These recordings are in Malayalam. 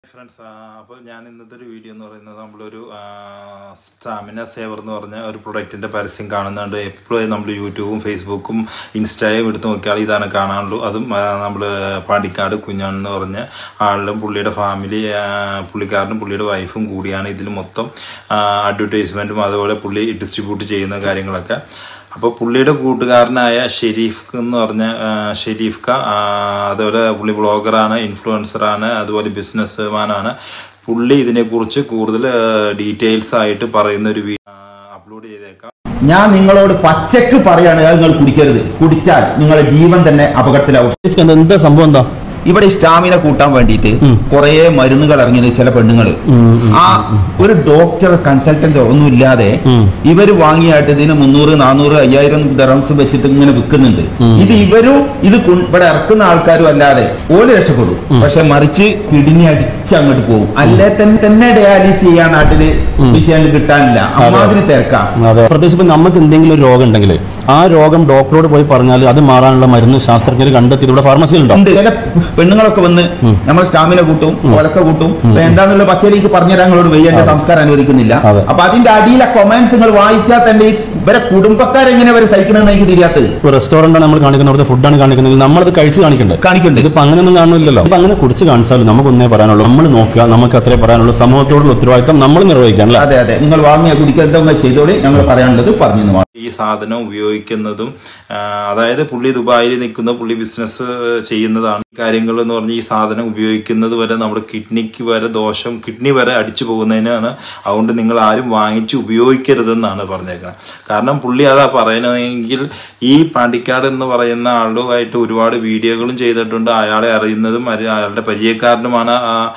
Friends, അപ്പോൾ ഞാൻ ഇന്നത്തെ ഒരു വീഡിയോ എന്ന് പറയുന്നത് നമ്മളൊരു സ്റ്റാമിന സേവർ എന്ന് പറഞ്ഞ ഒരു പ്രൊഡക്റ്റിൻ്റെ പരസ്യം കാണുന്നുണ്ട്. എപ്പോഴും നമ്മൾ യൂട്യൂബും ഫേസ്ബുക്കും ഇൻസ്റ്റയും എടുത്ത് നോക്കിയാൽ ഇതാണ് കാണാനുള്ളൂ. അതും നമ്മൾ പാണ്ടിക്കാട് കുഞ്ഞാൻ എന്ന് പറഞ്ഞ ആളിലും പുള്ളിയുടെ ഫാമിലി, പുള്ളിക്കാരനും പുള്ളിയുടെ വൈഫും കൂടിയാണ് ഇതിൽ മൊത്തം അഡ്വർടൈസ്മെൻറ്റും അതുപോലെ പുള്ളി ഡിസ്ട്രിബ്യൂട്ട് ചെയ്യുന്ന കാര്യങ്ങളൊക്കെ. അപ്പോൾ പുള്ളിയുടെ കൂട്ടുകാരനായ ഷെരീഫ് എന്ന് പറഞ്ഞ ഷെരീഫ് ക, അതുപോലെ പുള്ളി ബ്ലോഗറാണ്, ഇൻഫ്ലുവൻസറാണ്, അതുപോലെ ബിസിനസ്മാനാണ്. പുള്ളി ഇതിനെക്കുറിച്ച് കൂടുതൽ ഡീറ്റെയിൽസ് ആയിട്ട് പറയുന്ന ഒരു വീഡിയോ അപ്ലോഡ് ചെയ്തേക്കാം. ഞാൻ നിങ്ങളോട് പച്ചക്ക് പറയാണ്, നിങ്ങൾ കുടിക്കരുത്. കുടിച്ചാൽ നിങ്ങളുടെ ജീവൻ തന്നെ അപകടത്തിലാവും. എന്താ സംഭവം? എന്താ ഇവിടെ സ്റ്റാമിന കൂട്ടാൻ വേണ്ടിയിട്ട് കുറെ മരുന്നുകൾ ഇറങ്ങിയത് ചില പെണ്ണുങ്ങള് ആ ഒരു ഡോക്ടർ കൺസൾട്ടന്റോ ഒന്നും ഇല്ലാതെ ഇവര് വാങ്ങിയായിട്ട് ഇതിന് 300, 400, 5000 ദിർഹംസ് വെച്ചിട്ട് ഇങ്ങനെ വിൽക്കുന്നുണ്ട്. ഇത് ഇവരും ഇത് ഇവിടെ ഇറക്കുന്ന ആൾക്കാരും അല്ലാതെ ഓല് രക്ഷപ്പെടും. പക്ഷെ മറിച്ച് കിഡ്നി അടിച്ച് അങ്ങോട്ട് പോകും. അല്ലെ തന്നെ ഡയാലിസിസ് ചെയ്യാൻ നാട്ടില് വിഷയം കിട്ടാനില്ല. അമ്മാതിരി തിരക്കാം. പ്രത്യേകിച്ച് നമുക്ക് എന്തെങ്കിലും ഒരു രോഗം ഉണ്ടെങ്കിൽ ആ രോഗം ഡോക്ടറോട് പോയി പറഞ്ഞാൽ അത് മാറാനുള്ള മരുന്ന് ശാസ്ത്രജ്ഞർ കണ്ടെത്തി ഇവിടെ ഫാർമസിയിലുണ്ട്. ചില പെണ്ണുങ്ങളൊക്കെ വന്ന് നമ്മൾ സ്റ്റാമിന കൂട്ടും, ഒലക്ക കൂട്ടും, എന്താന്നുള്ള പച്ചയിലേക്ക് പറഞ്ഞുതരാൻ നിങ്ങളോട് വയ്യ, എന്റെ സംസ്കാരം അനുവദിക്കുന്നില്ല. അപ്പൊ അതിന്റെ അടിയിലെ കൊമന്റ്സ് നിങ്ങൾ വായിച്ചാൽ തന്നെ ഇവരെ കുടുംബക്കാരെങ്ങനെ അവരെ സഹിക്കണമെന്ന് എനിക്ക് തിരിയാത്തത്. റെസ്റ്റോറന്റാണ് നമ്മൾ കാണിക്കുന്നത്, അവിടുത്തെ ഫുഡാണ് കാണിക്കുന്നത്, നമ്മളത് കഴിച്ച് കാണിക്കണ്ടേ? ഇതിപ്പോ അങ്ങനെയൊന്നും കാണുന്നില്ലല്ലോ. അപ്പൊ അങ്ങനെ കുടിച്ച് കാണിച്ചാലും നമുക്കൊന്നേ പറയാനുള്ളൂ, നമ്മൾ നോക്കുക, നമുക്ക് അത്രേ പറയാനുള്ളൂ. സമൂഹത്തോടുള്ള ഉത്തരവാദിത്തം നമ്മൾ നിർവഹിക്കാം. അതെ അതെ, നിങ്ങൾ വാങ്ങിയ കുടിക്കുക ചെയ്തോളി, ഞങ്ങൾ പറയാനുള്ളത് പറഞ്ഞു. ഈ സാധനം ഉപയോഗിക്കുന്നതും, അതായത് പുള്ളി ദുബായിൽ നിൽക്കുന്ന പുള്ളി ബിസിനസ് ചെയ്യുന്നതാണ്. കാര്യങ്ങൾ എന്ന് പറഞ്ഞാൽ ഈ സാധനം ഉപയോഗിക്കുന്നത് വരെ നമ്മുടെ കിഡ്നിക്ക് വരെ ദോഷം, കിഡ്നി വരെ അടിച്ചു പോകുന്നതിനാണ്. അതുകൊണ്ട് നിങ്ങൾ ആരും വാങ്ങിച്ച് ഉപയോഗിക്കരുതെന്നാണ് പറഞ്ഞേക്കുന്നത്. കാരണം പുള്ളി അതാ പറയണമെങ്കിൽ ഈ പാണ്ടിക്കാട് എന്ന് പറയുന്ന ആളുമായിട്ട് ഒരുപാട് വീഡിയോകളും ചെയ്തിട്ടുണ്ട്. അയാളെ അറിയുന്നതും അയാളുടെ പരിചയക്കാരനുമാണ്,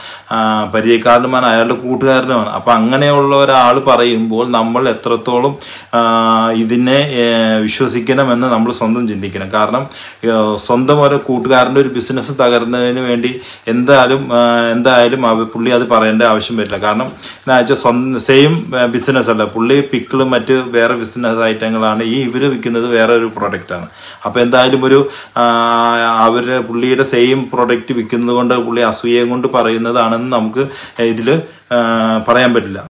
അയാളുടെ കൂട്ടുകാരനുമാണ്. അപ്പൊ അങ്ങനെയുള്ള ഒരാൾ പറയുമ്പോൾ നമ്മൾ എത്രത്തോളം ഇതിനെ വിശ്വസിക്കണമെന്ന് നമ്മൾ സ്വന്തം ചിന്തിക്കണം. കാരണം സ്വന്തം ഒരു കൂട്ടുകാരൻ്റെ ഒരു ബിസിനസ് തകർന്നതിന് വേണ്ടി എന്തായാലും പുള്ളി അത് പറയേണ്ട ആവശ്യം വരില്ല. കാരണം എന്നാ വെച്ചാൽ സെയിം ബിസിനസ് അല്ല, പുള്ളി പിക്കിളും മറ്റ് വേറെ ബിസിനസ് ഐറ്റങ്ങളാണ്, ഇവര് വിൽക്കുന്നത് വേറെ ഒരു പ്രൊഡക്റ്റാണ്. അപ്പൊ എന്തായാലും ഒരു പുള്ളിയുടെ സെയിം പ്രൊഡക്റ്റ് വിൽക്കുന്നത് കൊണ്ട് പുള്ളി അസൂയയും കൊണ്ട് പറയുന്നതാണെന്ന് നമുക്ക് ഇതിൽ പറയാൻ പറ്റില്ല.